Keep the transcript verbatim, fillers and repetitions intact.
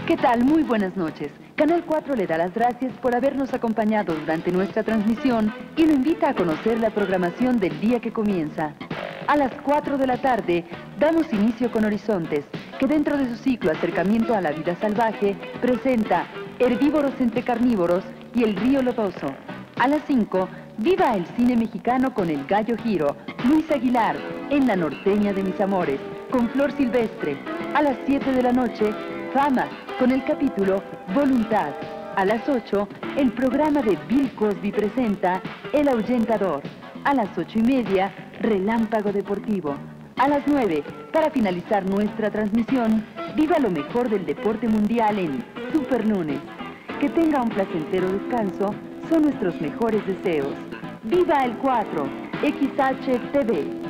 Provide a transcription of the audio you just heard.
¿Qué tal? Muy buenas noches. Canal cuatro le da las gracias por habernos acompañado durante nuestra transmisión y lo invita a conocer la programación del día que comienza. A las cuatro de la tarde damos inicio con Horizontes, que dentro de su ciclo Acercamiento a la Vida Salvaje presenta Herbívoros entre Carnívoros y El Río Lodoso. A las cinco, viva el cine mexicano con El Gallo Giro, Luis Aguilar, en La Norteña de Mis Amores, con Flor Silvestre. A las siete de la noche, Fama, con el capítulo Voluntad. A las ocho, el programa de Bill Cosby presenta El Ahuyentador. A las ocho y media, Relámpago Deportivo. A las nueve, para finalizar nuestra transmisión, viva lo mejor del deporte mundial en Super Lunes. Que tenga un placentero descanso, son nuestros mejores deseos. ¡Viva el cuatro! X H T V.